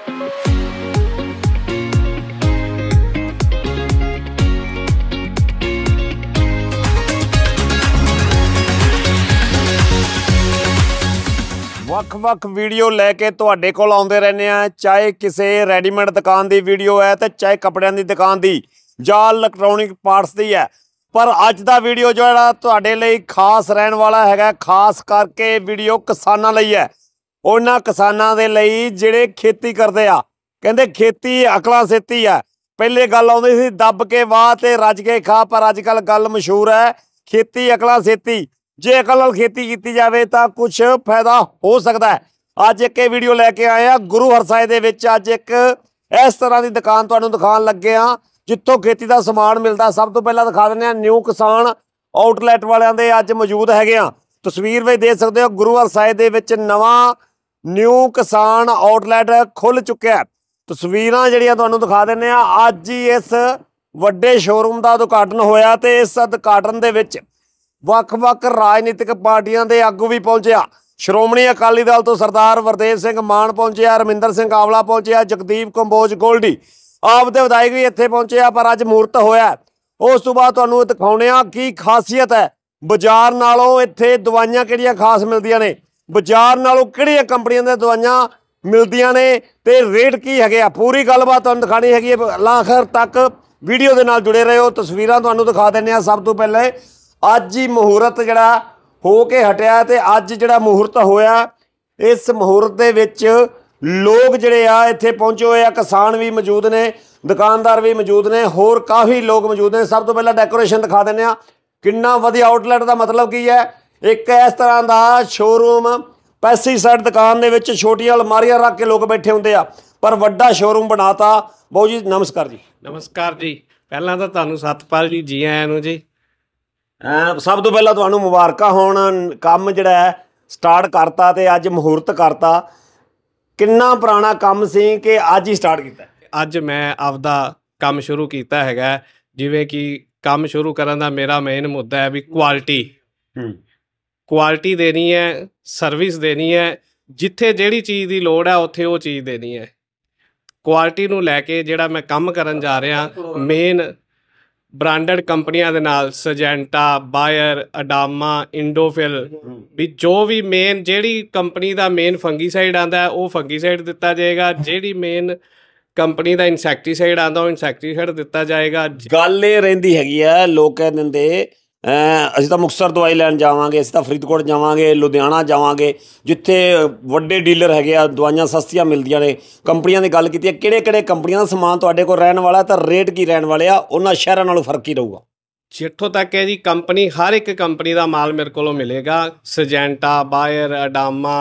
ਵੱਖ-ਵੱਖ ਵੀਡੀਓ ਲੈ ਕੇ ਤੁਹਾਡੇ ਕੋਲ ਆਉਂਦੇ ਰਹਿੰਦੇ ਆ, ਚਾਹੇ ਕਿਸੇ ਰੈਡੀਮੇਡ ਦੁਕਾਨ ਦੀ ਵੀਡੀਓ ਹੈ ਤੇ ਚਾਹੇ ਕੱਪੜਿਆਂ ਦੀ ਦੁਕਾਨ ਦੀ ਜਾਂ ਇਲੈਕਟ੍ਰੋਨਿਕ ਪਾਰਟਸ ਦੀ ਹੈ। ਪਰ ਅੱਜ ਦਾ ਵੀਡੀਓ ਜਿਹੜਾ ਤੁਹਾਡੇ ਲਈ ਖਾਸ ਰਹਿਣ ਵਾਲਾ ਹੈਗਾ, ਖਾਸ ਕਰਕੇ ਵੀਡੀਓ ਕਿਸਾਨਾਂ ਲਈ ਹੈ। ਉਹਨਾਂ ਕਿਸਾਨਾਂ ਦੇ ਲਈ ਜਿਹੜੇ ਖੇਤੀ ਕਰਦੇ ਆ। ਕਹਿੰਦੇ ਖੇਤੀ ਅਕਲਾਂ ਸੇਤੀ ਹੈ। ਪਹਿਲੇ ਗੱਲ ਆਉਂਦੀ ਸੀ ਦੱਬ ਕੇ ਵਾਹ ਤੇ ਰੱਜ ਕੇ ਖਾ, ਪਰ ਅੱਜ ਕੱਲ੍ਹ ਗੱਲ ਮਸ਼ਹੂਰ ਹੈ ਖੇਤੀ ਅਕਲਾਂ ਸੇਤੀ। ਜੇ ਅਕਲ ਨਾਲ खेती ਕੀਤੀ ਜਾਵੇ ਤਾਂ ਕੁਛ ਫਾਇਦਾ ਹੋ ਸਕਦਾ ਹੈ। ਅੱਜ ਇੱਕ ਇਹ ਵੀਡੀਓ ਲੈ ਕੇ ਆਏ ਆ ਗੁਰੂ ਹਰਸਾਏ ਦੇ ਵਿੱਚ। ਅੱਜ ਇੱਕ ਇਸ ਤਰ੍ਹਾਂ ਦੀ ਦੁਕਾਨ ਤੁਹਾਨੂੰ ਦਿਖਾਉਣ ਲੱਗੇ ਆ ਜਿੱਥੋਂ ਖੇਤੀ ਦਾ ਸਮਾਨ ਮਿਲਦਾ। ਸਭ ਤੋਂ ਪਹਿਲਾਂ ਦਿਖਾ ਦਿੰਦੇ ਆ ਨਿਊ ਕਿਸਾਨ ਆਊਟਲੈਟ ਵਾਲਿਆਂ ਦੇ ਅੱਜ ਮੌਜੂਦ ਹੈਗੇ ਆ। ਤਸਵੀਰ ਵਿੱਚ ਦੇਖ ਸਕਦੇ ਹੋ ਗੁਰੂ ਹਰਸਾਏ ਦੇ ਵਿੱਚ ਨਵਾਂ ਨਿਊ ਕਿਸਾਨ ਆਊਟਲੈਟ ਖੁੱਲ ਚੁੱਕਿਆ। ਤਸਵੀਰਾਂ ਜਿਹੜੀਆਂ ਤੁਹਾਨੂੰ ਦਿਖਾ ਦਿੰਦੇ ਆ। ਅੱਜ ਹੀ ਇਸ ਵੱਡੇ ਸ਼ੋਰੂਮ ਦਾ ਉਦਘਾਟਨ ਹੋਇਆ ਤੇ ਇਸ ਉਦਘਾਟਨ ਦੇ ਵਿੱਚ ਵੱਖ-ਵੱਖ ਰਾਜਨੀਤਿਕ ਪਾਰਟੀਆਂ ਦੇ ਆਗੂ ਵੀ ਪਹੁੰਚਿਆ। ਸ਼੍ਰੋਮਣੀ ਅਕਾਲੀ ਦਲ ਤੋਂ ਸਰਦਾਰ ਵਰਦੇਵ ਸਿੰਘ ਮਾਨ ਪਹੁੰਚਿਆ, ਰਮਿੰਦਰ ਸਿੰਘ ਆਵਲਾ ਪਹੁੰਚਿਆ, ਜਗਦੀਪ ਕੰਬੋਜ ਗੋਲਡੀ ਆਪ ਦੇ ਵਿਧਾਇਕ ਵੀ ਇੱਥੇ ਪਹੁੰਚੇ ਆ। ਪਰ ਅੱਜ ਮਹੂਰਤ ਹੋਇਆ, ਉਸ ਤੋਂ ਬਾਅਦ ਤੁਹਾਨੂੰ ਦਿਖਾਉਣੇ ਆ ਕੀ ਖਾਸੀਅਤ ਹੈ। ਬਾਜ਼ਾਰ ਨਾਲੋਂ ਇੱਥੇ ਦਵਾਈਆਂ ਕਿਹੜੀਆਂ ਖਾਸ ਮਿਲਦੀਆਂ ਨੇ, ਬਾਜ਼ਾਰ ਨਾਲੋਂ ਕਿਹੜੀਆਂ ਕੰਪਨੀਆਂ ਦੀਆਂ ਦਵਾਈਆਂ ਮਿਲਦੀਆਂ ਨੇ ਤੇ ਰੇਟ ਕੀ ਹੈਗੇ ਆ। ਪੂਰੀ ਗੱਲਬਾਤ ਤੁਹਾਨੂੰ ਦਿਖਾਣੀ ਹੈਗੀ ਹੈ। ਆਖਰ ਤੱਕ ਵੀਡੀਓ ਦੇ ਨਾਲ ਜੁੜੇ ਰਹੋ। ਤਸਵੀਰਾਂ ਤੁਹਾਨੂੰ ਦਿਖਾ ਦਿੰਦੇ ਆ। ਸਭ ਤੋਂ ਪਹਿਲੇ ਅੱਜ ਹੀ ਮਹੂਰਤ ਜਿਹੜਾ ਹੋ ਕੇ ਹਟਿਆ ਤੇ ਅੱਜ ਜਿਹੜਾ ਮਹੂਰਤ ਹੋਇਆ, ਇਸ ਮਹੂਰਤ ਦੇ ਵਿੱਚ ਲੋਕ ਜਿਹੜੇ ਆ ਇੱਥੇ ਪਹੁੰਚੇ ਹੋਏ ਆ। ਕਿਸਾਨ ਵੀ ਮੌਜੂਦ ਨੇ, ਦੁਕਾਨਦਾਰ ਵੀ ਮੌਜੂਦ ਨੇ, ਹੋਰ ਕਾਫੀ ਲੋਕ ਮੌਜੂਦ ਨੇ। ਸਭ ਤੋਂ ਪਹਿਲਾਂ ਡੈਕੋਰੇਸ਼ਨ ਦਿਖਾ ਦਿੰਦੇ ਆ। ਕਿੰਨਾ ਵਧੀਆ ਆਊਟਲੈਟ ਦਾ ਮਤਲਬ ਕੀ ਹੈ, ਇੱਕ ਇਸ ਤਰ੍ਹਾਂ ਦਾ ਸ਼ੋਰੂਮ। ਪੈਸਟੀਸਾਈਡ ਦੁਕਾਨ ਦੇ ਵਿੱਚ ਛੋਟੀਆਂ ਅਲਮਾਰੀਆਂ ਰੱਖ ਕੇ ਲੋਕ ਬੈਠੇ ਹੁੰਦੇ ਆ, ਪਰ ਵੱਡਾ ਸ਼ੋਰੂਮ ਬਣਾਤਾ। ਬਾਊ ਜੀ ਨਮਸਕਾਰ ਜੀ। ਨਮਸਕਾਰ ਜੀ। ਪਹਿਲਾਂ ਤਾਂ ਤੁਹਾਨੂੰ ਸਤਪਾਲ ਜੀ ਆਇਆਂ ਨੂੰ ਜੀ। ਸਭ ਤੋਂ ਪਹਿਲਾਂ ਤੁਹਾਨੂੰ ਮੁਬਾਰਕਾਂ ਹੋਣ, ਕੰਮ ਜਿਹੜਾ ਹੈ ਸਟਾਰਟ ਕਰਤਾ ਤੇ ਅੱਜ ਮਹੂਰਤ ਕਰਤਾ। ਕਿੰਨਾ ਪੁਰਾਣਾ ਕੰਮ ਸੀ ਕਿ ਅੱਜ ਹੀ ਸਟਾਰਟ ਕੀਤਾ? ਅੱਜ ਮੈਂ ਆਪਦਾ ਕੰਮ ਸ਼ੁਰੂ ਕੀਤਾ ਹੈਗਾ। ਜਿਵੇਂ ਕਿ ਕੰਮ ਸ਼ੁਰੂ ਕਰਨ ਦਾ ਮੇਰਾ ਮੇਨ ਮੁੱਦਾ ਹੈ ਵੀ ਕੁਆਲਿਟੀ ਦੇਣੀ ਹੈ, ਸਰਵਿਸ ਦੇਣੀ ਹੈ। ਜਿੱਥੇ ਜਿਹੜੀ ਚੀਜ਼ ਦੀ ਲੋੜ ਹੈ ਉੱਥੇ ਉਹ ਚੀਜ਼ ਦੇਣੀ ਹੈ। ਕੁਆਲਿਟੀ ਨੂੰ ਲੈ ਕੇ ਜਿਹੜਾ ਮੈਂ ਕੰਮ ਕਰਨ ਜਾ ਰਿਹਾ, ਮੇਨ ਬ੍ਰਾਂਡਡ ਕੰਪਨੀਆਂ ਦੇ ਨਾਲ ਸਜੈਂਟਾ, ਬਾਇਰ, ਅਡਾਮਾ, ਇੰਡੋਫਿਲ ਵੀ ਜੋ ਵੀ ਮੇਨ ਜਿਹੜੀ ਕੰਪਨੀ ਦਾ ਮੇਨ ਫੰਗੀਸਾਈਡ ਆਉਂਦਾ ਉਹ ਫੰਗੀਸਾਈਡ ਦਿੱਤਾ ਜਾਏਗਾ। ਜਿਹੜੀ ਮੇਨ ਕੰਪਨੀ ਦਾ ਇਨਸੈਕਟੀਸਾਈਡ ਆਉਂਦਾ ਉਹ ਇਨਸੈਕਟੀਸਾਈਡ ਦਿੱਤਾ ਜਾਏਗਾ। ਗੱਲ ਇਹ ਰਹਿੰਦੀ ਹੈਗੀ ਆ, ਲੋਕ ਕਹਿ ਦਿੰਦੇ ਅਸੀਂ ਤਾਂ ਮੁਕਤਸਰ ਦਵਾਈ ਲੈਣ ਜਾਵਾਂਗੇ, ਅਸੀਂ ਤਾਂ ਫਰੀਦਕੋਟ ਜਾਵਾਂਗੇ, ਲੁਧਿਆਣਾ ਜਾਵਾਂਗੇ, ਜਿੱਥੇ ਵੱਡੇ ਡੀਲਰ ਹੈਗੇ ਆ, ਦਵਾਈਆਂ ਸਸਤੀਆਂ ਮਿਲਦੀਆਂ ਨੇ। ਕੰਪਨੀਆਂ ਦੀ ਗੱਲ ਕੀਤੀ ਹੈ, ਕਿਹੜੇ ਕੰਪਨੀਆਂ ਦਾ ਸਮਾਨ ਤੁਹਾਡੇ ਕੋਲ ਰਹਿਣ ਵਾਲਾ ਤਾਂ ਰੇਟ ਕੀ ਰਹਿਣ ਵਾਲੇ ਆ, ਉਹਨਾਂ ਸ਼ਹਿਰਾਂ ਨਾਲੋਂ ਫਰਕ ਹੀ ਰਹੂਗਾ? ਜਿੱਥੋਂ ਤੱਕ ਹੈ ਜੀ, ਕੰਪਨੀ ਹਰ ਇੱਕ ਕੰਪਨੀ ਦਾ ਮਾਲ ਮੇਰੇ ਕੋਲੋਂ ਮਿਲੇਗਾ। ਸਜੈਂਟਾ, ਬਾਇਰ, ਅਡਾਮਾ,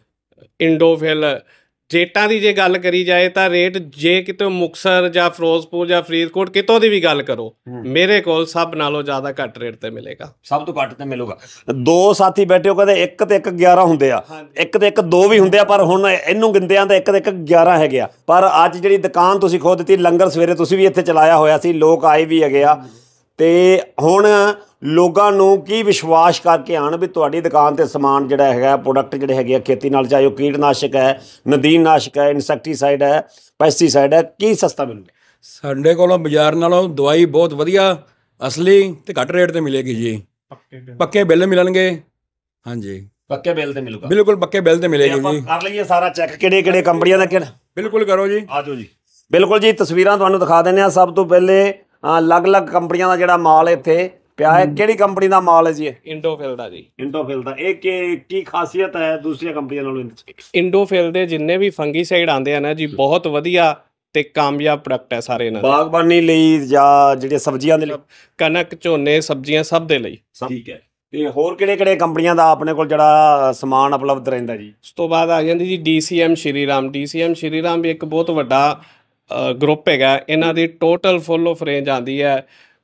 ਇੰਡੋਫਿਲ। ਰੇਟਾਂ ਦੀ ਜੇ ਗੱਲ ਕਰੀ ਜਾਏ ਤਾਂ ਰੇਟ ਜੇ ਕਿਤੇ ਮੁਕਤਸਰ ਜਾਂ ਫਿਰੋਜ਼ਪੁਰ ਜਾਂ ਫਰੀਦਕੋਟ ਕਿਤੋਂ ਦੀ ਵੀ ਗੱਲ ਕਰੋ, ਮੇਰੇ ਕੋਲ ਸਭ ਨਾਲੋਂ ਜ਼ਿਆਦਾ ਘੱਟ ਰੇਟ ਤੇ ਮਿਲੇਗਾ। ਸਭ ਤੋਂ ਘੱਟ ਤੇ ਮਿਲੂਗਾ। ਦੋ ਸਾਥੀ ਬੈਠੇ ਹੋ, ਕਹਿੰਦੇ ਇੱਕ ਤੇ ਇੱਕ 11 ਹੁੰਦੇ ਆ, ਇੱਕ ਤੇ ਇੱਕ 2 ਵੀ ਹੁੰਦੇ ਆ, ਪਰ ਹੁਣ ਇਹਨੂੰ ਗਿਣਦੇ ਆ ਤਾਂ ਇੱਕ ਤੇ ਇੱਕ 11 ਹੈਗੇ ਆ। ਪਰ ਅੱਜ ਜਿਹੜੀ ਦੁਕਾਨ ਤੁਸੀਂ ਖੋਲ ਦਿੱਤੀ, ਲੰਗਰ ਸਵੇਰੇ ਤੁਸੀਂ ਵੀ ਇੱਥੇ ਚਲਾਇਆ ਹੋਇਆ ਸੀ, ਲੋਕ ਆਏ ਵੀ ਹੈਗੇ ਆ। ਤੇ ਹੁਣ ਲੋਕਾਂ ਨੂੰ ਕੀ ਵਿਸ਼ਵਾਸ ਕਰਕੇ ਆਉਣ ਵੀ ਤੁਹਾਡੀ ਦੁਕਾਨ ਤੇ ਸਮਾਨ ਜਿਹੜਾ ਹੈਗਾ, ਪ੍ਰੋਡਕਟ ਜਿਹੜੇ ਹੈਗੇ ਆ ਖੇਤੀ ਨਾਲ, ਚਾਹੇ ਉਹ ਕੀਟਨਾਸ਼ਕ ਹੈ, ਨਦੀਨਨਾਸ਼ਕ ਹੈ, ਇਨਸੈਕਟੀਸਾਈਡ ਹੈ, ਪੈਸਟੀਸਾਈਡ ਹੈ, ਕੀ ਸਸਤਾ ਮਿਲੂਗਾ? ਸਾਡੇ ਕੋਲੋਂ ਬਾਜ਼ਾਰ ਨਾਲੋਂ ਦਵਾਈ ਬਹੁਤ ਵਧੀਆ, ਅਸਲੀ ਤੇ ਘੱਟ ਰੇਟ ਤੇ ਮਿਲੇਗੀ ਜੀ। ਪੱਕੇ ਬਿੱਲ ਮਿਲਣਗੇ। ਹਾਂਜੀ, ਪੱਕੇ ਬਿੱਲ ਤੇ ਮਿਲੂਗਾ। ਬਿਲਕੁਲ ਪੱਕੇ ਬਿੱਲ ਤੇ ਮਿਲੇਗੀ ਜੀ। ਕਰ ਲਈਏ ਸਾਰਾ ਚੈੱਕ, ਕਿਹੜੇ ਕੰਪਨੀਆਂ ਦਾ ਕਿਹੜਾ? ਬਿਲਕੁਲ ਕਰੋ ਜੀ, ਆ ਜਾਓ ਜੀ। ਬਿਲਕੁਲ ਜੀ, ਤਸਵੀਰਾਂ ਤੁਹਾਨੂੰ ਦਿਖਾ ਦਿੰਦੇ ਆ। ਸਭ ਤੋਂ ਪਹਿਲੇ ਅਲੱਗ-ਅਲੱਗ ਕੰਪਨੀਆਂ ਦਾ ਜਿਹੜਾ ਮਾਲ ਇੱਥੇ ਪਿਆ ਹੈ। ਕਿਹੜੀ ਕੰਪਨੀ ਦਾ ਮਾਲ ਹੈ ਜੀ ਇਹ? ਇੰਡੋਫਿਲ ਦਾ ਜੀ। ਇੰਡੋਫਿਲ ਦਾ। ਇਹ ਕੀ ਖਾਸੀਅਤ ਹੈ ਦੂਸਰੀਆਂ ਕੰਪਨੀਆਂ ਨਾਲੋਂ? ਇੰਡੋਫਿਲ ਦੇ ਜਿੰਨੇ ਵੀ ਫੰਗੀਸਾਈਡ ਆਉਂਦੇ ਆ ਨਾ ਜੀ, ਬਹੁਤ ਵਧੀਆ ਤੇ ਕਾਮਯਾਬ ਪ੍ਰੋਡਕਟ ਹੈ ਸਾਰੇ ਇਹਨਾਂ ਦੇ। ਬਾਗਬਾਨੀ ਲਈ ਜਾਂ ਜਿਹੜੀਆਂ ਸਬਜ਼ੀਆਂ ਦੇ ਲਈ? ਕਣਕ, ਝੋਨੇ, ਸਬਜ਼ੀਆਂ ਸਭ ਦੇ ਲਈ। ਠੀਕ ਹੈ। ਤੇ ਹੋਰ ਕਿਹੜੇ ਕੰਪਨੀਆਂ ਦਾ ਆਪਣੇ ਕੋਲ ਜਿਹੜਾ ਸਮਾਨ ਉਪਲਬਧ ਰਹਿੰਦਾ ਜੀ? ਉਸ ਤੋਂ ਬਾਅਦ ਆ ਜਾਂਦੀ ਜੀ DCM ਸ਼੍ਰੀਰਾਮ। DCM ਸ਼੍ਰੀਰਾਮ ਵੀ ਇੱਕ ਬਹੁਤ ਵੱਡਾ ਗਰੁੱਪ ਹੈਗਾ। ਇਹਨਾਂ ਦੀ ਟੋਟਲ ਫੁੱਲ ਆਫ ਰੇਂਜ ਆਉਂਦੀ ਹੈ,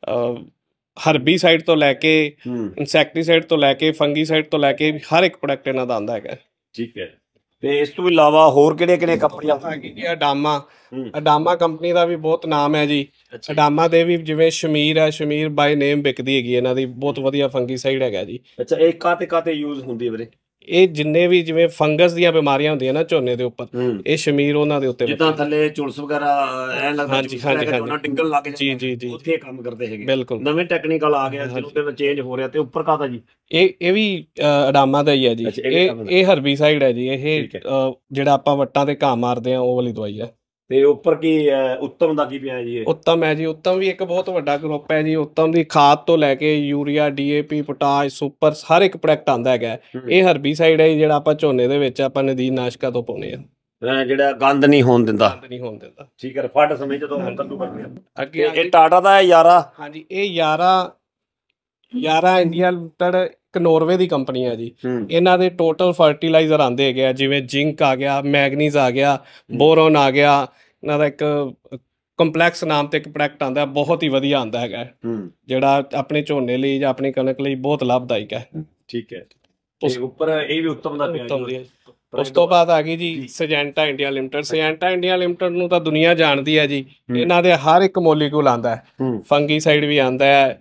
ਹਰਬੀਸਾਈਡ ਤੋਂ ਲੈ ਕੇ ਇਨਸੈਕਟੀਸਾਈਡ ਤੋਂ ਲੈ ਕੇ ਫੰਗੀਸਾਈਡ ਤੋਂ ਲੈ ਕੇ ਹਰ ਇੱਕ ਪ੍ਰੋਡਕਟ ਇਹਨਾਂ ਦਾ ਆਉਂਦਾ ਹੈਗਾ। ਠੀਕ ਹੈ। ਤੇ ਇਸ ਤੋਂ ਇਲਾਵਾ ਹੋਰ ਕਿਹੜੇ ਕੰਪਨੀਆਂ? ਅਡਾਮਾ ਕੰਪਨੀ ਦਾ ਵੀ ਬਹੁਤ ਨਾਮ ਹੈ ਜੀ। ਅਡਾਮਾ ਦੇ ਵੀ ਜਿਵੇਂ ਸ਼ਮੀਰ ਹੈ, ਸ਼ਮੀਰ ਬਾਈ ਨੇਮ ਵਿਕਦੀ ਹੈਗੀ, ਇਹਨਾਂ ਦੀ ਬਹੁਤ ਵਧੀਆ ਫੰਗੀਸਾਈਡ ਹੈਗਾ ਜੀ। ਅੱਛਾ, ਇਹ ਕਾਤੇ ਯੂਜ਼ ਹੁੰਦੀ ਹੈ ਵੀਰੇ? ਇਹ ਜਿੰਨੇ ਵੀ ਜਿਵੇਂ ਫੰਗਸ ਦੀਆਂ ਬਿਮਾਰੀਆਂ ਹੁੰਦੀਆਂ ਨਾ ਝੋਨੇ ਦੇ ਉੱਪਰ, ਇਹ ਸ਼ਮੀਰ ਉਹਨਾਂ ਦੇ ਉੱਤੇ ਜਿੱਦਾਂ ਥੱਲੇ ਝੁਲਸ ਵਗੈਰਾ ਐ ਲੱਗਦਾ ਹਾਂਜੀ ਹਾਂਜੀ ਉਹਨਾਂ ਡਿੰਗਲ ਲੱਗ ਜੀ ਜੀ ਜੀ ਉੱਥੇ ਕੰਮ ਕਰਦੇ ਹੈਗੇ। ਬਿਲਕੁਲ ਨਵੇਂ ਟੈਕਨੀਕਲ ਆ ਗਿਆ ਜਿਹਨੂੰ ਤੇ ਚੇਂਜ ਹੋ ਰਿਹਾ। ਤੇ ਉੱਪਰ ਕਾਹਦਾ ਜੀ? ਇਹ ਵੀ ਅਡਾਮਾ ਦਾ ਹੀ ਹੈ ਜੀ। ਇਹ ਹਰਬੀਸਾਈਡ ਹੈ ਜੀ। ਇਹ ਜਿਹੜਾ ਆਪਾਂ ਵੱਟਾਂ ਤੇ ਘਾਹ ਮਾਰਦੇ ਆ ਉਹ ਵਾਲੀ ਦਵਾਈ ਹੈ। ਤੇ ਉੱਪਰ ਕੀ ਉੱਤਮ ਦਾ ਕੀ ਪਿਆ ਜੀ? ਉੱਤਮ ਹੈ ਜੀ। ਉੱਤਮ ਵੀ ਇੱਕ ਬਹੁਤ ਵੱਡਾ ਗਰੁੱਪ ਹੈ ਜੀ। ਉੱਤਮ ਦੀ ਖਾਦ ਤੋਂ ਲੈ ਕੇ ਯੂਰੀਆ, DAP, ਪੋਟਾਸ਼, ਸੁਪਰ ਹਰ ਇੱਕ ਪ੍ਰੋਡਕਟ ਆਉਂਦਾ ਹੈਗਾ। ਇਹ ਹਰਬੀਸਾਈਡ ਹੈ ਜਿਹੜਾ ਆਪਾਂ ਝੋਨੇ ਦੇ ਵਿੱਚ ਆਪਾਂ ਨਦੀਨਨਾਸ਼ਕਾਂ ਤੋਂ ਪਾਉਂਦੇ ਆ, ਜਿਹੜਾ ਗੰਦ ਨਹੀਂ ਹੋਣ ਦਿੰਦਾ। ਠੀਕ ਹੈ। ਫੱਟ ਸਮੇਂ ਜਦੋਂ ਕੱਦੂ ਕਰਦੇ ਆ। ਅੱਗੇ ਇਹ ਟਾਟਾ ਦਾ ਹੈ ਯਾਰਾ। ਹਾਂਜੀ, ਇਹ ਯਾਰਾ ਇੰਡੀਆ ਲਿਮਟਿਡ ਇੱਕ ਨੋਰਵੇ ਦੀ ਕੰਪਨੀ ਹੈ ਜੀ। ਇਹਨਾਂ ਦੇ ਟੋਟਲ ਫਰਟੀਲਾਈਜ਼ਰ ਆਉਂਦੇ ਹੈਗੇ ਆ, ਜਿਵੇਂ ਜ਼ਿੰਕ ਆ ਗਿਆ, ਮੈਗਨੀਜ਼ ਆ ਗਿਆ, ਬੋਰੋਨ ਆ ਗਿਆ। ਇਹਨਾਂ ਦਾ ਇੱਕ ਕੰਪਲੈਕਸ ਨਾਮ ਤੇ ਇੱਕ ਪ੍ਰੋਡਕਟ ਆਉਂਦਾ, ਬਹੁਤ ਹੀ ਵਧੀਆ ਆਉਂਦਾ ਹੈਗਾ, ਜਿਹੜਾ ਆਪਣੇ ਝੋਨੇ ਲਈ ਜਾਂ ਆਪਣੀ ਕਣਕ ਲਈ ਬਹੁਤ ਲਾਭਦਾਇਕ ਹੈ। ਠੀਕ ਹੈ। ਉਸ ਉੱਪਰ ਇਹ ਵੀ ਉੱਤਮ ਦਾ ਪਿਆ। ਉਸ ਤੋਂ ਬਾਅਦ ਆ ਗਈ ਜੀ Syngenta India limited. Syngenta India limited ਨੂੰ ਤਾਂ ਦੁਨੀਆ ਜਾਣਦੀ ਹੈ ਜੀ। ਇਹਨਾਂ ਦੇ ਹਰ ਇੱਕ ਮੋਲੀਕੂਲ ਆਉਂਦਾ ਹੈ। ਫੰਗੀਸਾਈਡ ਵੀ ਆਉਂਦਾ ਹੈ,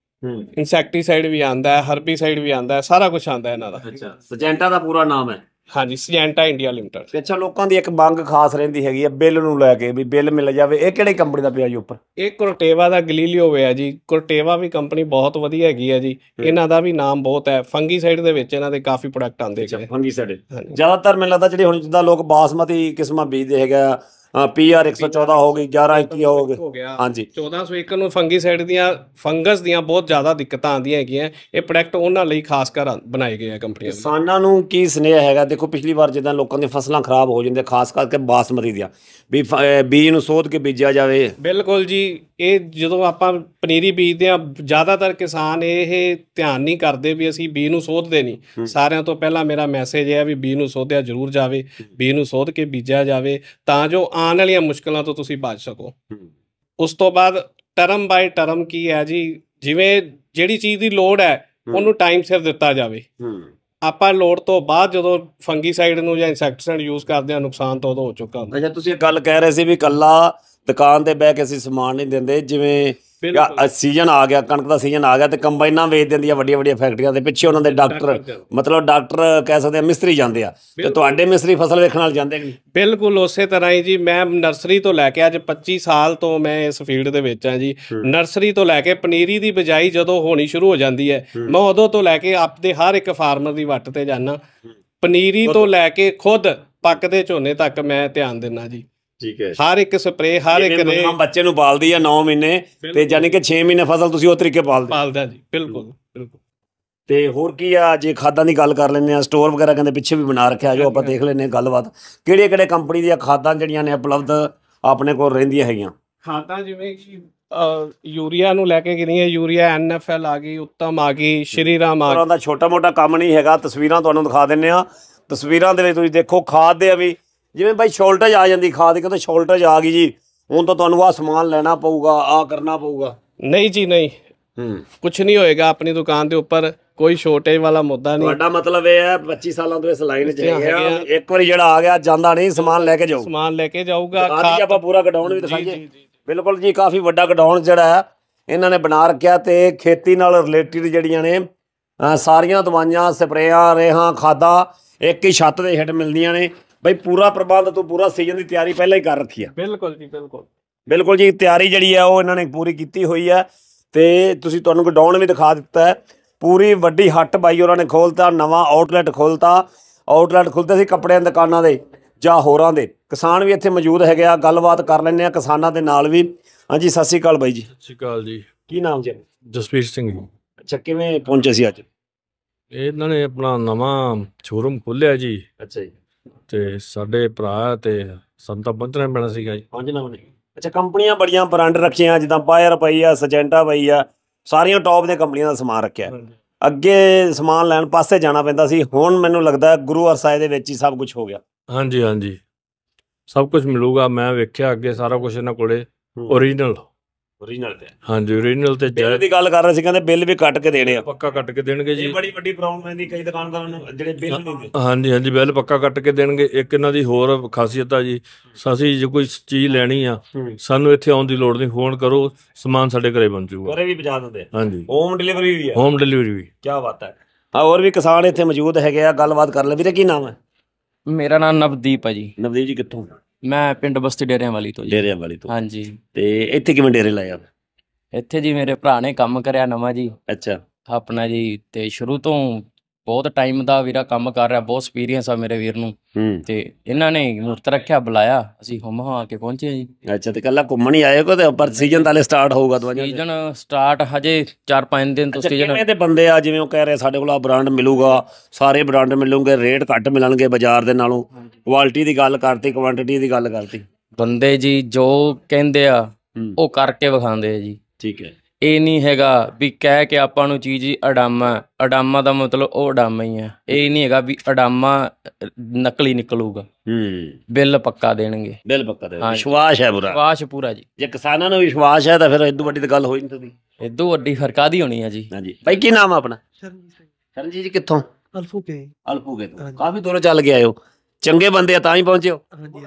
ਇਨਸੈਕਟੀਸਾਈਡ ਵੀ ਆਉਂਦਾ ਹੈ, ਹਰਬੀਸਾਈਡ ਵੀ ਆਉਂਦਾ ਹੈ, ਸਾਰਾ ਕੁਝ ਆਉਂਦਾ ਇਹਨਾਂ ਦਾ। ਅੱਛਾ, ਸਜੈਂਟਾ ਦਾ ਪੂਰਾ ਨਾਮ ਹੈ? ਹਾਂਜੀ, ਸਜੈਂਟਾ ਇੰਡੀਆ ਲਿਮਟਿਡ। ਅੱਛਾ, ਲੋਕਾਂ ਦੀ ਇੱਕ ਮੰਗ ਖਾਸ ਰਹਿੰਦੀ ਹੈਗੀ ਹੈ ਬਿੱਲ ਨੂੰ ਲੈ ਕੇ, ਵੀ ਬਿੱਲ ਮਿਲ ਜਾਵੇ। ਇਹ ਕਿਹੜੀ ਕੰਪਨੀ ਦਾ ਪਿਆ ਜੀ ਉੱਪਰ? ਇਹ ਕੋਰਟੇਵਾ ਦਾ ਗਲੀਲੀਓ ਹੋਇਆ ਜੀ। ਕੋਰਟੇਵਾ ਵੀ ਕੰਪਨੀ ਬਹੁਤ ਵਧੀਆ ਹੈਗੀ ਹੈ ਜੀ। ਇਹਨਾਂ ਦਾ ਵੀ ਨਾਮ ਬਹੁਤ ਹੈ। ਫੰਗੀਸਾਈਡ ਦੇ ਵਿੱਚ ਇਹਨਾਂ ਦੇ ਕਾਫੀ ਪ੍ਰੋਡਕਟ ਆਉਂਦੇ ਹੈਗੇ। ਫੰਗੀਸਾਈਡ ਜ਼ਿਆਦਾਤਰ ਮੈਨੂੰ ਲੱਗਦਾ ਜਿਹੜੇ ਹੁਣ ਜਿੱਦਾਂ ਲੋਕ ਬਾਸਮਤੀ ਕਿਸਮਾਂ ਬੀਜਦੇ ਹੈਗਾ, PR 114 ਹੋ ਗਈ, 1121 ਹੋ ਗਿਆ। ਹਾਂਜੀ, 1401 ਨੂੰ ਫੰਗੀਸਾਈਡ ਦੀਆਂ ਫੰਗਸ ਦੀਆਂ ਬਹੁਤ ਜ਼ਿਆਦਾ ਦਿੱਕਤਾਂ ਆਉਂਦੀਆਂ ਹੈਗੀਆਂ। ਇਹ ਪ੍ਰੋਡਕਟ ਉਹਨਾਂ ਲਈ ਖਾਸ ਕਰ ਬਣਾਏ ਗਏ ਆ ਕੰਪਨੀਆਂ ਦੇ। ਕਿਸਾਨਾਂ ਨੂੰ ਕੀ ਸੁਨੇਹਾ ਹੈਗਾ? ਦੇਖੋ ਪਿਛਲੀ ਵਾਰ ਜਿੱਦਾਂ ਲੋਕਾਂ ਦੀਆਂ ਫਸਲਾਂ ਖਰਾਬ ਹੋ ਜਾਂਦੀਆਂ, ਖਾਸ ਕਰਕੇ ਬਾਸਮਤੀ ਦੀਆਂ, ਵੀ ਬੀਜ ਨੂੰ ਸੋਧ ਕੇ ਬੀਜਿਆ ਜਾਵੇ। ਬਿਲਕੁਲ ਜੀ। ਇਹ ਜਦੋਂ ਆਪਾਂ ਪਨੀਰੀ ਬੀਜਦੇ ਹਾਂ, ਜ਼ਿਆਦਾਤਰ ਕਿਸਾਨ ਇਹ ਧਿਆਨ ਨਹੀਂ ਕਰਦੇ ਵੀ ਅਸੀਂ ਬੀਜ ਨੂੰ ਸੋਧਦੇ ਨਹੀਂ। ਸਾਰਿਆਂ ਤੋਂ ਪਹਿਲਾਂ ਮੇਰਾ ਮੈਸੇਜ ਇਹ ਹੈ ਵੀ ਬੀਜ ਨੂੰ ਸੋਧਿਆ ਜ਼ਰੂਰ ਜਾਵੇ, ਬੀਜ ਨੂੰ ਸੋਧ ਕੇ ਬੀਜਿਆ ਜਾਵੇ, ਤਾਂ ਜੋ ਆਉਣ ਵਾਲੀਆਂ ਮੁਸ਼ਕਲਾਂ ਤੋਂ ਤੁਸੀਂ ਬਚ ਸਕੋ। ਉਸ ਤੋਂ ਬਾਅਦ ਟਰਮ ਬਾਈ ਟਰਮ ਕੀ ਹੈ ਜੀ, ਜਿਵੇਂ ਜਿਹੜੀ ਚੀਜ਼ ਦੀ ਲੋੜ ਹੈ ਉਹਨੂੰ ਟਾਈਮ ਸਿਰ ਦਿੱਤਾ ਜਾਵੇ। ਆਪਾਂ ਲੋੜ ਤੋਂ ਬਾਅਦ ਜਦੋਂ ਫੰਗੀਸਾਈਡ ਨੂੰ ਜਾਂ ਇਨਸੈਕਟੀਸਾਈਡ ਯੂਜ਼ ਕਰਦੇ ਹਾਂ, ਨੁਕਸਾਨ ਤਾਂ ਉਦੋਂ ਹੋ ਚੁੱਕਾ ਹੁੰਦਾ। ਅੱਛਾ, ਤੁਸੀਂ ਗੱਲ ਕਹਿ ਰਹੇ ਸੀ ਵੀ ਇਕੱਲਾ ਦੁਕਾਨ ਤੇ ਬਹਿ ਕੇ ਅਸੀਂ ਸਮਾਨ ਨਹੀਂ ਦਿੰਦੇ, ਜਿਵੇਂ ਸੀਜ਼ਨ ਆ ਗਿਆ, ਕਣਕ ਦਾ ਸੀਜ਼ਨ ਆ ਗਿਆ ਤੇ ਕੰਬਾਈਨਾਂ ਵੇਚ ਦਿੰਦੀਆਂ ਵੱਡੀਆਂ ਵੱਡੀਆਂ ਫੈਕਟਰੀਆਂ ਦੇ ਪਿੱਛੇ, ਉਹਨਾਂ ਦੇ ਡਾਕਟਰ, ਮਤਲਬ ਡਾਕਟਰ ਕਹਿ ਸਕਦੇ ਆ, ਮਿਸਤਰੀ ਜਾਂਦੇ ਆ। ਤੇ ਤੁਹਾਡੇ ਮਿਸਤਰੀ ਫਸਲ ਵੇਖਣ ਨਾਲ ਜਾਂਦੇ ਨਹੀਂ? ਬਿਲਕੁਲ ਉਸੇ ਤਰ੍ਹਾਂ ਹੀ ਜੀ। ਮੈਂ ਨਰਸਰੀ ਤੋਂ ਲੈ ਕੇ ਅੱਜ 25 ਸਾਲ ਤੋਂ ਮੈਂ ਇਸ ਫੀਲਡ ਦੇ ਵਿੱਚ ਹਾਂ ਜੀ। ਨਰਸਰੀ ਤੋਂ ਲੈ ਕੇ ਪਨੀਰੀ ਦੀ ਬਿਜਾਈ ਜਦੋਂ ਹੋਣੀ ਸ਼ੁਰੂ ਹੋ ਜਾਂਦੀ ਹੈ, ਮੈਂ ਉਦੋਂ ਤੋਂ ਲੈ ਕੇ ਆਪਦੇ ਹਰ ਇੱਕ ਫਾਰਮਰ ਦੀ ਵੱਟ ਤੇ ਜਾਣਾ। ਪਨੀਰੀ ਤੋਂ ਲੈ ਕੇ ਖੁਦ ਪੱਕਦੇ ਝੋਨੇ ਤੱਕ ਮੈਂ ਧਿਆਨ ਦਿੰਦਾ ਜੀ। ਠੀਕ ਹੈ। ਹਰ ਇੱਕ ਸਪਰੇ, ਹਰ ਇੱਕ ਨੇ ਬੱਚੇ ਨੂੰ ਪਾਲਦੀ ਆ 9 ਮਹੀਨੇ ਤੇ ਯਾਨੀ ਕਿ 6 ਮਹੀਨੇ ਫਸਲ ਤੁਸੀਂ ਉਹ ਤਰੀਕੇ ਪਾਲਦਾ ਜੀ। ਬਿਲਕੁਲ ਬਿਲਕੁਲ। ਤੇ ਹੋਰ ਕੀ ਆ, ਜੇ ਖਾਦਾਂ ਦੀ ਗੱਲ ਕਰ ਲੈਂਦੇ ਆ, ਸਟੋਰ ਵਗੈਰਾ ਕਹਿੰਦੇ ਪਿੱਛੇ ਵੀ ਬਣਾ ਰੱਖਿਆ, ਜੋ ਆਪਾਂ ਦੇਖ ਲੈਂਦੇ ਹਾਂ ਗੱਲਬਾਤ। ਕਿਹੜੇ ਕੰਪਨੀ ਦੀਆਂ ਖਾਦਾਂ ਜਿਹੜੀਆਂ ਨੇ ਉਪਲਬਧ ਆਪਣੇ ਕੋਲ ਰਹਿੰਦੀਆਂ ਹੈਗੀਆਂ? ਖਾਦਾਂ ਜਿਵੇਂ ਕਿ ਯੂਰੀਆ ਨੂੰ ਲੈ ਕੇ ਗਿਣੀਏ, ਯੂਰੀਆ NFL ਆ ਗਈ, ਉੱਤਮ ਆ ਗਈ, ਸ਼੍ਰੀਰਾਮ ਆ ਗਈ। ਦਾ ਛੋਟਾ ਮੋਟਾ ਕੰਮ ਨਹੀਂ ਹੈਗਾ। ਤਸਵੀਰਾਂ ਤੁਹਾਨੂੰ ਦਿਖਾ ਦਿੰਦੇ ਆ। ਤਸਵੀਰਾਂ ਦੇ ਵਿੱਚ ਤੁਸੀਂ ਦੇਖੋ ਖਾਦ ਦੇ ਵੀ ਜਿਵੇਂ ਬਾਈ ਸ਼ੋਰਟੇਜ ਆ ਜਾਂਦੀ ਖਾਦ ਦੀ, ਕਹਿੰਦੇ ਸ਼ੋਰਟੇਜ ਆ ਗਈ ਜੀ, ਹੁਣ ਤਾਂ ਤੁਹਾਨੂੰ ਆਹ ਸਮਾਨ ਲੈਣਾ ਪਊਗਾ, ਆਹ ਕਰਨਾ ਪਊਗਾ। ਨਹੀਂ ਜੀ ਨਹੀਂ, ਕੁਛ ਨਹੀਂ ਹੋਏਗਾ। ਆਪਣੀ ਦੁਕਾਨ ਦੇ ਉੱਪਰ ਕੋਈ ਸ਼ੋਰਟੇਜ ਵਾਲਾ ਮੁੱਦਾ ਨਹੀਂ। ਤੁਹਾਡਾ ਮਤਲਬ ਇਹ ਹੈ 25 ਸਾਲਾਂ ਤੋਂ ਇਸ ਲਾਈਨ 'ਚ ਹੈਗਾ, ਇੱਕ ਵਾਰੀ ਜਿਹੜਾ ਆ ਗਿਆ ਜਾਂਦਾ ਨਹੀਂ, ਸਮਾਨ ਲੈ ਕੇ ਜਾਊ, ਸਮਾਨ ਲੈ ਕੇ ਜਾਊਗਾ। ਅੱਜ ਆਪਾਂ ਪੂਰਾ ਗਡਾਊਨ ਵੀ ਦਿਖਾਈਏ। ਬਿਲਕੁਲ ਜੀ, ਕਾਫੀ ਵੱਡਾ ਗਡਾਊਨ ਜਿਹੜਾ ਹੈ ਇਹਨਾਂ ਨੇ ਬਣਾ ਰੱਖਿਆ ਤੇ ਖੇਤੀ ਨਾਲ ਰਿਲੇਟਿਡ ਜਿਹੜੀਆਂ ਨੇ ਸਾਰੀਆਂ ਦਵਾਈਆਂ, ਸਪਰੇਆਂ, ਰੇਹਾਂ, ਖਾਦਾਂ ਇੱਕ ਹੀ ਛੱਤ ਦੇ ਹੇਠ ਮਿਲਦੀਆਂ ਨੇ। ਬਈ ਪੂਰਾ ਪ੍ਰਬੰਧ ਤੋਂ ਪੂਰਾ ਸੀਜ਼ਨ ਦੀ ਤਿਆਰੀ ਪਹਿਲਾਂ ਹੀ ਕਰ ਰੱਖੀ ਆ। ਬਿਲਕੁਲ ਜੀ, ਬਿਲਕੁਲ ਬਿਲਕੁਲ ਜੀ। ਤਿਆਰੀ ਜਿਹੜੀ ਹੈ ਉਹ ਇਹਨਾਂ ਨੇ ਪੂਰੀ ਕੀਤੀ ਹੋਈ ਹੈ। ਤੇ ਤੁਸੀਂ ਤੁਹਾਨੂੰ ਗਡਾਊਨ ਵੀ ਦਿਖਾ ਦਿੱਤਾ ਹੈ। ਪੂਰੀ ਵੱਡੀ ਹੱਟ ਬਾਈ ਉਹਨਾਂ ਨੇ ਖੋਲ੍ਹਤਾ, ਨਵਾਂ ਆਊਟਲੈਟ ਖੋਲ੍ਹਤਾ। ਆਊਟਲੈਟ ਖੁੱਲ੍ਹਦੇ ਸੀ ਕੱਪੜਿਆਂ ਦੀ ਦੁਕਾਨਾਂ ਦੇ ਜਾਂ ਹੋਰਾਂ ਦੇ। ਕਿਸਾਨ ਵੀ ਇੱਥੇ ਮੌਜੂਦ ਹੈਗੇ ਆ, ਗੱਲਬਾਤ ਕਰ ਲੈਂਦੇ ਆ ਕਿਸਾਨਾਂ ਦੇ ਨਾਲ ਵੀ। ਹਾਂਜੀ, ਸਤਿ ਸ਼੍ਰੀ ਅਕਾਲ ਬਾਈ ਜੀ। ਸਤਿ ਸ਼੍ਰੀ ਅਕਾਲ ਜੀ। ਕੀ ਨਾਮ ਜੀ? ਜਸਵੀਰ ਸਿੰਘ ਜੀ। ਅੱਛਾ, ਕਿਵੇਂ ਪਹੁੰਚੇ ਸੀ ਅੱਜ? ਇਹਨਾਂ ਨੇ ਆਪਣਾ ਨਵਾਂ ਸ਼ੋਰੂਮ ਖੋਲ੍ਹਿਆ ਜੀ। ਅੱਛਾ ਜੀ। ਤੇ ਸਾਡੇ ਭਰਾ ਤੇ ਸਾਨੂੰ ਤਾਂ ਪਹੁੰਚਣਾ ਪੈਣਾ ਸੀਗਾ ਜੀ। ਪਹੁੰਚਣਾ ਬਣੇ। ਅੱਛਾ, ਕੰਪਨੀਆਂ ਬੜੀਆਂ ਬ੍ਰਾਂਡ ਰੱਖੀਆਂ, ਜਿੱਦਾਂ ਬਾਇਰ ਪਈ ਆ, ਸਜੈਂਟਾ ਪਈ ਆ, ਸਾਰੀਆਂ ਟੌਪ ਦੀਆਂ ਕੰਪਨੀਆਂ ਦਾ ਸਮਾਨ ਰੱਖਿਆ। ਅੱਗੇ ਸਮਾਨ ਲੈਣ ਪਾਸੇ ਜਾਣਾ ਪੈਂਦਾ ਸੀ, ਹੁਣ ਮੈਨੂੰ ਲੱਗਦਾ ਗੁਰੂ ਅਰਸਾਏ ਦੇ ਵਿੱਚ ਹੀ ਸਭ ਕੁਝ ਹੋ ਗਿਆ। ਹਾਂਜੀ ਹਾਂਜੀ, ਸਭ ਕੁਝ ਮਿਲੂਗਾ। ਮੈਂ ਵੇਖਿਆ ਅੱਗੇ ਸਾਰਾ ਕੁਝ ਇਹਨਾਂ ਕੋਲੇ ਓਰੀਜਨਲ ਤੇ। ਹਾਂਜੀ, ਓਰੀਜਨਲ ਤੇ ਬਿੱਲ ਦੀ ਗੱਲ ਕਰ ਰਹੇ ਸੀ, ਕਹਿੰਦੇ ਬਿੱਲ ਵੀ ਕੱਟ ਕੇ ਦੇਣੇ ਆ। ਪੱਕਾ ਕੱਟ ਕੇ ਦੇਣਗੇ ਜੀ। ਬੜੀ ਵੱਡੀ ਪ੍ਰੋਬਲਮ ਆਂਦੀ ਕਈ ਦੁਕਾਨਦਾਰਾਂ ਨੂੰ, ਜਿਹੜੇ ਬਿੱਲ ਨਹੀਂ ਦਿੰਦੇ। ਹਾਂਜੀ ਹਾਂਜੀ, ਬਿੱਲ ਪੱਕਾ ਕੱਟ ਕੇ ਦੇਣਗੇ। ਇੱਕ ਇਹਨਾਂ ਦੀ ਹੋਰ ਖਾਸੀਅਤ ਆ ਜੀ, ਅਸੀਂ ਜੇ ਕੋਈ ਚੀਜ਼ ਲੈਣੀ ਆ, ਸਾਨੂੰ ਇੱਥੇ ਆਉਣ ਦੀ ਲੋੜ ਨਹੀਂ, ਫੋਨ ਕਰੋ, ਸਮਾਨ ਸਾਡੇ ਘਰੇ ਪਹੁੰਚ ਜਾਊਗਾ। ਘਰੇ ਵੀ ਪਹੁੰਚਾ ਦਿੰਦੇ? ਹਾਂਜੀ, ਹੋਮ ਡਿਲੀਵਰੀ ਵੀ ਹੈ। ਹੋਮ ਡਿਲੀਵਰੀ ਵੀ। ਕੀ ਬਾਤ ਹੈ। ਹੋਰ ਵੀ ਕਿਸਾਨ ਇੱਥੇ ਮੌਜੂਦ ਹੈਗੇ ਆ, ਗੱਲਬਾਤ ਕਰ ਲੈ। ਵੀਰੇ ਕੀ ਨਾਮ ਹੈ? ਮੇਰਾ ਨਾਮ ਨਵਦੀਪ ਹੈ ਜੀ। ਨਵਦੀਪ ਜੀ ਕਿੱਥੋਂ? ਮੈਂ ਪਿੰਡ ਬਸਤੀ ਡੇਰਿਆਂ ਵਾਲੀ ਤੋਂ ਜੀ। ਡੇਰਿਆਂ ਵਾਲੀ ਤੋਂ। ਹਾਂਜੀ। ਤੇ ਇੱਥੇ ਕਿਵੇਂ ਡੇਰੇ ਲਾਏ ਆ? ਇੱਥੇ ਜੀ ਮੇਰੇ ਭਰਾ ਨੇ ਕੰਮ ਕਰਿਆ ਨਵਾਂ ਜੀ ਅੱਛਾ। ਆਪਣਾ ਜੀ, ਤੇ ਸ਼ੁਰੂ ਤੋਂ ਬਹੁਤ ਟਾਈਮ ਦਾ ਵੀਰਾ ਕੰਮ ਕਰ ਰਿਹਾ, ਬਹੁਤ ਐਕਸਪੀਰੀਅੰਸ ਆ ਮੇਰੇ ਵੀਰ ਨੂੰ। ਤੇ ਇਹਨਾਂ ਨੇ ਮੂਰਤ ਰੱਖਿਆ, ਬੁਲਾਇਆ, ਅਸੀਂ ਹੁਮ ਆ ਕੇ ਪਹੁੰਚੇ ਜੀ। ਅੱਛਾ। ਤੇ ਕੱਲਾ ਘੁੰਮਣ ਹੀ ਆਏ ਕੋ? ਤੇ ਪਰ ਸੀਜ਼ਨ ਤਾਂ ਹਲੇ ਸਟਾਰਟ ਹੋਊਗਾ ਦਵਾਈਆਂ? ਸੀਜ਼ਨ ਸਟਾਰਟ ਹਜੇ 4-5 ਦਿਨ ਤੋਂ ਸੀਜ਼ਨ। ਕਿਵੇਂ ਦੇ ਬੰਦੇ ਆ, ਜਿਵੇਂ ਉਹ ਕਹਿ ਰਹੇ ਸਾਡੇ ਕੋਲ ਆ ਬ੍ਰਾਂਡ ਮਿਲੂਗਾ, ਸਾਰੇ ਬ੍ਰਾਂਡ ਮਿਲੂਗੇ, ਰੇਟ ਘੱਟ ਮਿਲਣਗੇ ਬਾਜ਼ਾਰ ਦੇ ਨਾਲੋਂ, ਕੁਆਲਿਟੀ ਦੀ ਗੱਲ ਕਰਤੀ, ਕੁਆਂਟੀਟੀ ਦੀ ਗੱਲ ਕਰਤੀ। ਬੰਦੇ ਜੀ ਜੋ ਕਹਿੰਦੇ ਆ ਉਹ ਕਰਕੇ ਵਿਖਾਉਂਦੇ ਆ ਜੀ। ਠੀਕ ਹੈ। ਇਹ ਨਹੀਂ ਹੈਗਾ ਵੀ ਕਹਿ ਕੇ ਆਪਾਂ ਨੂੰ ਚੀਜ਼ ਹੀ ਅਡਾਮਾ, ਅਡਾਮਾ ਦਾ ਮਤਲਬ ਉਹ ਅਡਾਮਾ ਹੀ ਹੈ। ਇਹ ਨਹੀਂ ਹੈਗਾ ਵੀ ਅਡਾਮਾ ਨਕਲੀ ਨਿਕਲੂਗਾ। ਬਿੱਲ ਪੱਕਾ ਦੇਣਗੇ। ਬਿੱਲ ਪੱਕਾ ਦੇਣਗੇ। ਵਿਸ਼ਵਾਸ ਹੈ ਪੂਰਾ? ਵਿਸ਼ਵਾਸ ਪੂਰਾ ਜੀ। ਜੇ ਕਿਸਾਨਾਂ ਨੂੰ ਵਿਸ਼ਵਾਸ ਹੈ ਤਾਂ ਫਿਰ ਇਦੋਂ ਵੱਡੀ ਤਾਂ ਗੱਲ ਹੋਈ ਨਹੀਂ ਤੁਹਾਡੀ। ਇਦੋਂ ਵੱਡੀ ਫਰਕਾ ਦੀ ਹੋਣੀ ਆ ਜੀ। ਹਾਂਜੀ ਭਾਈ, ਕੀ ਨਾਮ ਆ ਆਪਣਾ? ਸ਼ਰਨਜੀਤ ਜੀ ਕਿੱਥੋਂ? ਅਲਫੂਕੇ। ਅਲਫੂਕੇ ਤੋਂ। ਕਾਫੀ ਦੂਰੋਂ ਚੱਲ ਕੇ ਆਏ ਹੋ, ਚੰਗੇ ਬੰਦੇ ਆ ਤਾਂ ਹੀ ਪਹੁੰਚੇ ਹੋ। ਹਾਂਜੀ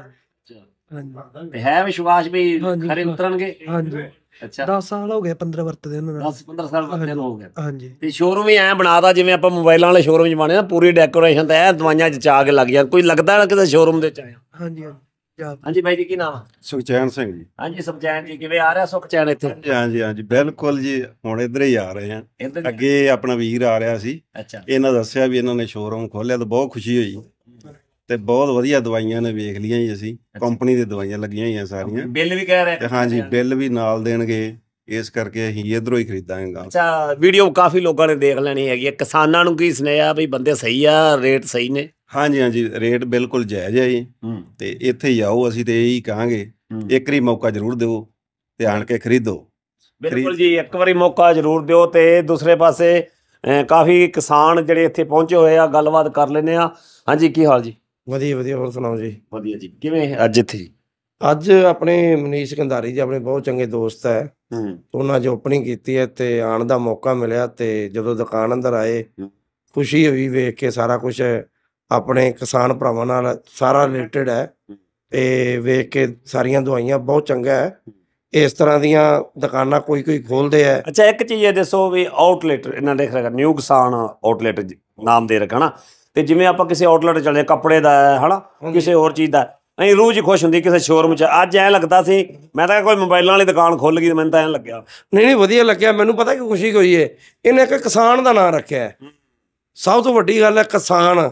ਹਾਂਜੀ। ਤੇ ਹੈ ਵਿਸ਼ਵਾਸ ਵੀ ਖਰੇ ਉਤਰਨਗੇ? ਹਾਂਜੀ। ਅੱਛਾ। 10 ਸਾਲ ਹੋ ਗਏ 15 ਵਰਤਦੇ ਉਹਨਾਂ ਨਾਲ। 10-15 ਸਾਲ ਹੋ ਗਏ। ਹਾਂਜੀ। ਤੇ ਸ਼ੋਰੂਮ ਵੀ ਐ ਬਣਾਦਾ ਜਿਵੇਂ ਆਪਾਂ ਮੋਬਾਈਲਾਂ ਵਾਲੇ ਸ਼ੋਰੂਮ 'ਚ ਬਣੇ ਨਾ, ਪੂਰੀ ਡੈਕੋਰੇਸ਼ਨ ਤਾਂ ਐ ਦਵਾਈਆਂ 'ਚ ਚਾ ਕੇ ਲੱਗ ਗਿਆ। ਕੋਈ ਲੱਗਦਾ ਨਾ ਕਿਸੇ ਸ਼ੋਰੂਮ ਦੇ 'ਚ ਆਇਆ। ਹਾਂਜੀ ਹਾਂਜੀ। ਹਾਂਜੀ ਬਾਈ ਜੀ, ਕੀ ਨਾਮ? ਸੁਖਚੈਨ ਸਿੰਘ ਜੀ। ਹਾਂਜੀ ਸੁਖਚੈਨ ਜੀ, ਕਿਵੇਂ ਆ ਰਿਹਾ ਸੁਖਚੈਨ ਇੱਥੇ? ਹਾਂਜੀ ਹਾਂਜੀ ਬਿਲਕੁਲ ਜੀ, ਹੁਣ ਇੱਧਰ ਹੀ ਆ ਰਹੇ ਆ। ਅੱਗੇ ਆਪਣਾ ਵੀਰ ਆ ਰਿਹਾ ਸੀ, ਅੱਛਾ। ਇਹਨਾਂ ਦੱਸਿਆ ਵੀ ਇਹਨਾਂ ਨੇ ਸ਼ੋਰੂਮ ਖੋਲਿਆ, ਤਾਂ ਬਹੁਤ ਖੁਸ਼ੀ ਹੋਈ। ਤੇ ਬਹੁਤ ਵਧੀਆ ਦਵਾਈਆਂ ਨੇ ਵੇਖ ਲਈਆਂ ਜੀ, ਅਸੀਂ ਕੰਪਨੀ ਦੀ ਦਵਾਈਆਂ ਲੱਗੀਆਂ ਹੋਈਆਂ ਸਾਰੀਆਂ। ਬਿੱਲ ਵੀ ਕਹਿ ਰਹੇ? ਹਾਂਜੀ, ਬਿੱਲ ਵੀ ਨਾਲ ਦੇਣਗੇ, ਇਸ ਕਰਕੇ ਅਸੀਂ ਇੱਧਰੋਂ ਹੀ ਖਰੀਦਾਂਗੇ। ਅੱਛਾ। ਵੀਡੀਓ ਕਾਫੀ ਲੋਕਾਂ ਨੇ ਦੇਖ ਲੈਣੀ ਹੈਗੀ ਹੈ। ਕਿਸਾਨਾਂ ਨੂੰ ਕੀ ਸੁਨੇਹਾ ਵੀ ਬੰਦੇ ਸਹੀ ਆ, ਰੇਟ ਸਹੀ ਨੇ? ਹਾਂਜੀ ਹਾਂਜੀ, ਰੇਟ ਬਿਲਕੁਲ ਜਾਇਜ਼ ਹੈ ਜੀ। ਤੇ ਇੱਥੇ ਹੀ ਆਓ, ਅਸੀਂ ਤੇ ਇਹੀ ਕਹਾਂਗੇ, ਇੱਕ ਵਾਰੀ ਮੌਕਾ ਜ਼ਰੂਰ ਦਿਓ ਤੇ ਆਣ ਕੇ ਖਰੀਦੋ। ਬਿਲਕੁਲ ਜੀ, ਇੱਕ ਵਾਰੀ ਮੌਕਾ ਜ਼ਰੂਰ ਦਿਓ। ਤੇ ਦੂਸਰੇ ਪਾਸੇ ਕਾਫੀ ਕਿਸਾਨ ਜਿਹੜੇ ਇੱਥੇ ਪਹੁੰਚੇ ਹੋਏ ਆ, ਗੱਲਬਾਤ ਕਰ ਲੈਂਦੇ ਆ। ਹਾਂਜੀ, ਕੀ ਹਾਲ ਜੀ? ਵਧੀਆ ਵਧੀਆ, ਹੋਰ ਸੁਣਾਓ ਜੀ? ਵਧੀਆ ਜੀ। ਕਿਵੇਂ ਅੱਜ ਇੱਥੇ? ਅੱਜ ਆਪਣੇ ਮਨੀਸ਼ ਗੰਧਾਰੀ ਜੀ ਆਪਣੇ ਬਹੁਤ ਚੰਗੇ ਦੋਸਤ ਹੈ, ਉਹਨਾਂ 'ਚ ਓਪਨਿੰਗ ਕੀਤੀ ਹੈ ਤੇ ਆਉਣ ਦਾ ਮੌਕਾ ਮਿਲਿਆ। ਤੇ ਜਦੋਂ ਦੁਕਾਨ ਅੰਦਰ ਆਏ, ਖੁਸ਼ੀ ਹੋਈ ਵੇਖ ਕੇ। ਸਾਰਾ ਕੁਝ ਆਪਣੇ ਕਿਸਾਨ ਭਰਾਵਾਂ ਨਾਲ ਸਾਰਾ ਰਿਲੇਟਡ ਹੈ ਤੇ ਵੇਖ ਕੇ ਸਾਰੀਆਂ ਦਵਾਈਆਂ ਬਹੁਤ ਚੰਗਾ ਹੈ। ਇਸ ਤਰ੍ਹਾਂ ਦੀਆਂ ਦੁਕਾਨਾਂ ਕੋਈ ਕੋਈ ਖੋਲਦੇ ਹੈ। ਅੱਛਾ, ਇੱਕ ਚੀਜ਼ ਇਹ ਦੱਸੋ ਵੀ ਆਊਟਲੈਟ ਇਹਨਾਂ ਨੇ ਰੱਖਿਆ, ਨਿਊ ਕਿਸਾਨ ਆਊਟਲੈਟ ਨਾਮ ਦੇ ਰੱਖਿਆ ਨਾ। ਤੇ ਜਿਵੇਂ ਆਪਾਂ ਕਿਸੇ ਆਊਟਲੈਟ ਚਲੇ, ਕੱਪੜੇ ਦਾ ਹੈ ਹਨਾ, ਕਿਸੇ ਹੋਰ ਚੀਜ਼ ਦਾ, ਅਸੀਂ ਰੂਹ 'ਚ ਖੁਸ਼ ਹੁੰਦੀ ਕਿਸੇ ਸ਼ੋਰੂਮ 'ਚ। ਅੱਜ ਐਂ ਲੱਗਦਾ ਸੀ ਮੈਂ ਤਾਂ ਕੋਈ ਮੋਬਾਈਲਾਂ ਵਾਲੀ ਦੁਕਾਨ ਖੁੱਲ ਗਈ, ਮੈਨੂੰ ਤਾਂ ਐਂ ਲੱਗਿਆ। ਨਹੀਂ ਵਧੀਆ ਲੱਗਿਆ ਮੈਨੂੰ। ਪਤਾ ਕੀ ਖੁਸ਼ੀ ਹੋਈ ਹੈ, ਇਹਨੇ ਇੱਕ ਕਿਸਾਨ ਦਾ ਨਾਂ ਰੱਖਿਆ। ਸਭ ਤੋਂ ਵੱਡੀ ਗੱਲ ਹੈ ਕਿਸਾਨ।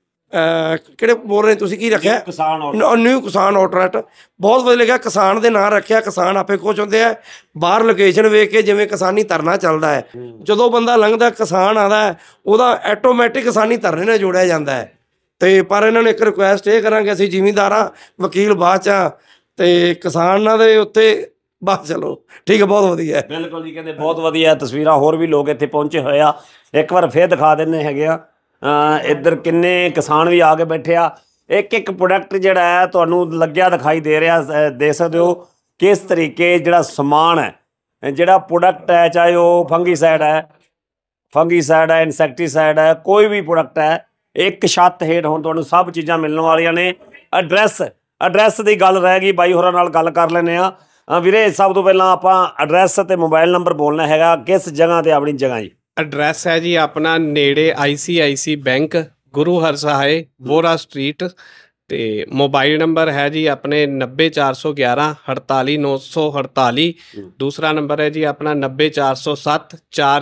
ਕਿਹੜੇ ਬੋਲ ਰਹੇ ਤੁਸੀਂ? ਕੀ ਰੱਖਿਆ? New Kisan outlet. ਬਹੁਤ ਵਧੀਆ ਲੱਗਿਆ, ਕਿਸਾਨ ਦੇ ਨਾਂ ਰੱਖਿਆ। ਕਿਸਾਨ ਆਪੇ ਖੁਸ਼ ਹੁੰਦੇ ਆ। ਬਾਹਰ ਲੋਕੇਸ਼ਨ ਵੇਖ ਕੇ ਜਿਵੇਂ ਕਿਸਾਨੀ ਧਰਨਾ ਚੱਲਦਾ ਹੈ, ਜਦੋਂ ਬੰਦਾ ਲੰਘਦਾ ਕਿਸਾਨ ਆਉਂਦਾ ਹੈ, ਉਹਦਾ ਆਟੋਮੈਟਿਕ ਕਿਸਾਨੀ ਧਰਨੇ ਨਾਲ ਜੋੜਿਆ ਜਾਂਦਾ ਹੈ। ਤੇ ਪਰ ਇਹਨਾਂ ਨੂੰ ਇੱਕ ਰਿਕੁਐਸਟ ਇਹ ਕਰਾਂਗੇ, ਅਸੀਂ ਜ਼ਿਮੀਂਦਾਰਾਂ ਵਕੀਲ ਬਾਅਦ 'ਚ ਤੇ ਕਿਸਾਨਾਂ ਦੇ ਉੱਤੇ ਬਸ ਚਲੋ ਠੀਕ ਹੈ। ਬਹੁਤ ਵਧੀਆ। ਬਿਲਕੁਲ ਜੀ, ਕਹਿੰਦੇ ਬਹੁਤ ਵਧੀਆ। ਤਸਵੀਰਾਂ ਹੋਰ ਵੀ ਲੋਕ ਇੱਥੇ ਪਹੁੰਚੇ ਹੋਏ ਆ, ਇੱਕ ਵਾਰ ਫੇਰ ਦਿਖਾ ਦਿੰਦੇ ਹੈਗੇ ਆ। ਇੱਧਰ ਕਿੰਨੇ ਕਿਸਾਨ ਵੀ ਆ ਕੇ ਬੈਠੇ ਆ। ਇੱਕ ਇੱਕ ਪ੍ਰੋਡਕਟ ਜਿਹੜਾ ਹੈ ਤੁਹਾਨੂੰ ਲੱਗਿਆ ਦਿਖਾਈ ਦੇ ਰਿਹਾ। ਦੇਖ ਸਕਦੇ ਹੋ ਕਿਸ ਤਰੀਕੇ ਜਿਹੜਾ ਸਮਾਨ ਹੈ, ਜਿਹੜਾ ਪ੍ਰੋਡਕਟ ਹੈ, ਚਾਹੇ ਉਹ ਫੰਗੀਸਾਈਡ ਹੈ, ਇਨਸੈਕਟੀਸਾਈਡ ਹੈ, ਕੋਈ ਵੀ ਪ੍ਰੋਡਕਟ ਹੈ, ਇੱਕ ਛੱਤ ਹੇਠ ਹੁਣ ਤੁਹਾਨੂੰ ਸਭ ਚੀਜ਼ਾਂ ਮਿਲਣ ਵਾਲੀਆਂ ਨੇ। ਐਡਰੈਸ ਦੀ ਗੱਲ ਰਹਿ ਗਈ, ਬਾਈ ਹੋਰਾਂ ਨਾਲ ਗੱਲ ਕਰ ਲੈਂਦੇ ਆ। ਵੀਰੇ ਸਭ ਤੋਂ ਪਹਿਲਾਂ ਆਪਾਂ ਐਡਰੈਸ ਤੇ ਮੋਬਾਈਲ ਨੰਬਰ ਬੋਲਣਾ ਹੈਗਾ, ਕਿਸ ਜਗ੍ਹਾ ਤੇ ਆਪਣੀ ਜਗ੍ਹਾ ਜੀ? ਐਡਰੈਸ ਹੈ ਜੀ ਆਪਣਾ ਨੇੜੇ ICIC bank, Guru Harsahai, Vora street. ਤੇ ਮੋਬਾਈਲ ਨੰਬਰ ਹੈ ਜੀ ਆਪਣੇ 90411 48948। ਦੂਸਰਾ ਨੰਬਰ ਹੈ ਜੀ ਆਪਣਾ 90407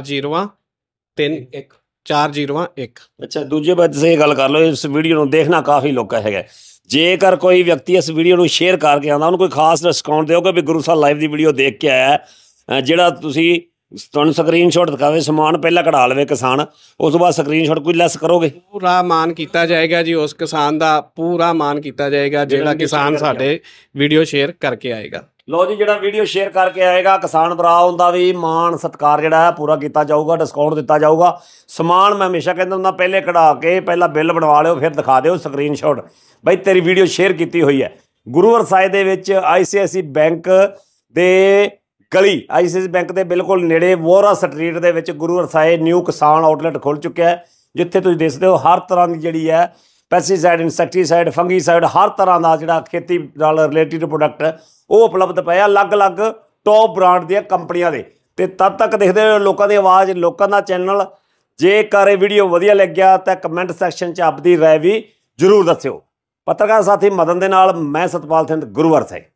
401। ਅੱਛਾ, ਦੂਜੇ ਪਾਸੇ ਇਹ ਗੱਲ ਕਰ ਲਓ, ਇਸ ਵੀਡੀਓ ਨੂੰ ਦੇਖਣਾ ਕਾਫੀ ਲੋਕਾਂ ਹੈਗਾ। ਜੇਕਰ ਕੋਈ ਵਿਅਕਤੀ ਇਸ ਵੀਡੀਓ ਨੂੰ ਸ਼ੇਅਰ ਕਰਕੇ ਆਉਂਦਾ, ਉਹਨੂੰ ਕੋਈ ਖਾਸ ਡਿਸਕਾਊਂਟ ਦਿਓਗੇ ਵੀ ਗੁਰੂ ਸਾਹਿਬ ਲਾਈਵ ਦੀ ਵੀਡੀਓ ਦੇਖ ਕੇ ਆਇਆ। ਜਿਹੜਾ ਤੁਹਾਨੂੰ ਸਕਰੀਨਸ਼ਾਟ ਦਿਖਾਵੇ, ਸਮਾਨ ਪਹਿਲਾਂ ਕਢਾ ਲਵੇ ਕਿਸਾਨ, ਉਸ ਤੋਂ ਬਾਅਦ ਸਕਰੀਨਸ਼ਾਟ ਕੋਈ ਲੈਸ ਕਰੋਗੇ? ਪੂਰਾ ਮਾਨ ਕੀਤਾ ਜਾਏਗਾ ਜੀ, ਉਸ ਕਿਸਾਨ ਦਾ ਪੂਰਾ ਮਾਨ ਕੀਤਾ ਜਾਏਗਾ ਜਿਹੜਾ ਕਿਸਾਨ ਸਾਡੇ ਵੀਡੀਓ ਸ਼ੇਅਰ ਕਰਕੇ ਆਏਗਾ। ਲਓ ਜੀ, ਜਿਹੜਾ ਵੀਡੀਓ ਸ਼ੇਅਰ ਕਰਕੇ ਆਏਗਾ ਕਿਸਾਨ ਭਰਾ, ਹੁੰਦਾ ਵੀ ਮਾਣ ਸਤਿਕਾਰ ਜਿਹੜਾ ਹੈ ਪੂਰਾ ਕੀਤਾ ਜਾਊਗਾ, ਡਿਸਕਾਊਂਟ ਦਿੱਤਾ ਜਾਊਗਾ। ਸਮਾਨ ਮੈਂ ਹਮੇਸ਼ਾ ਕਹਿੰਦਾ ਹੁੰਦਾ, ਪਹਿਲੇ ਕਢਾ ਕੇ ਪਹਿਲਾਂ ਬਿੱਲ ਬਣਵਾ ਲਿਓ, ਫਿਰ ਦਿਖਾ ਦਿਓ ਸਕਰੀਨਸ਼ਾਟ, ਬਾਈ ਤੇਰੀ ਵੀਡੀਓ ਸ਼ੇਅਰ ਕੀਤੀ ਹੋਈ ਹੈ। ਗੁਰੂ ਹਰਸਾਏ ਦੇ ਵਿੱਚ ICIC ਬੈਂਕ ਦੇ ਗਲੀ, ICICI ਬੈਂਕ ਦੇ ਬਿਲਕੁਲ ਨੇੜੇ ਵੋਰਾ ਸਟਰੀਟ ਦੇ ਵਿੱਚ ਗੁਰੂ ਹਰਸਾਏ ਨਿਊ ਕਿਸਾਨ ਆਊਟਲੈਟ ਖੁੱਲ੍ਹ ਚੁੱਕਿਆ ਹੈ, ਜਿੱਥੇ ਤੁਸੀਂ ਦੇਖਦੇ ਹੋ ਹਰ ਤਰ੍ਹਾਂ ਦੀ ਜਿਹੜੀ ਹੈ ਪੈਸਟੀਸਾਈਡ, ਇਨਸੈਕਟੀਸਾਈਡ, ਫੰਗੀਸਾਈਡ, ਹਰ ਤਰ੍ਹਾਂ ਦਾ ਜਿਹੜਾ ਖੇਤੀ ਨਾਲ ਰਿਲੇਟਿਡ ਪ੍ਰੋਡਕਟ ਉਹ ਉਪਲਬਧ ਪਏ ਆ, ਅਲੱਗ-ਅਲੱਗ ਟੌਪ ਬ੍ਰਾਂਡ ਦੀਆਂ ਕੰਪਨੀਆਂ ਦੇ। ਤੇ ਤਦ ਤੱਕ ਦੇਖਦੇ ਹੋ ਲੋਕਾਂ ਦੀ ਆਵਾਜ਼, ਲੋਕਾਂ ਦਾ ਚੈਨਲ ਜੇਕਰ ਇਹ ਵੀਡੀਓ ਵਧੀਆ ਲੱਗਿਆ ਤਾਂ ਕਮੈਂਟ ਸੈਕਸ਼ਨ 'ਚ ਆਪਦੀ ਰਾਏ ਵੀ ਜ਼ਰੂਰ ਦੱਸਿਓ। ਪੱਤਰਕਾਰ ਸਾਥੀ ਮਦਨ ਦੇ ਨਾਲ ਮੈਂ ਸਤਪਾਲ ਸਿੰਘ ਗੁਰੂਵਰ ਸਿੰਘ।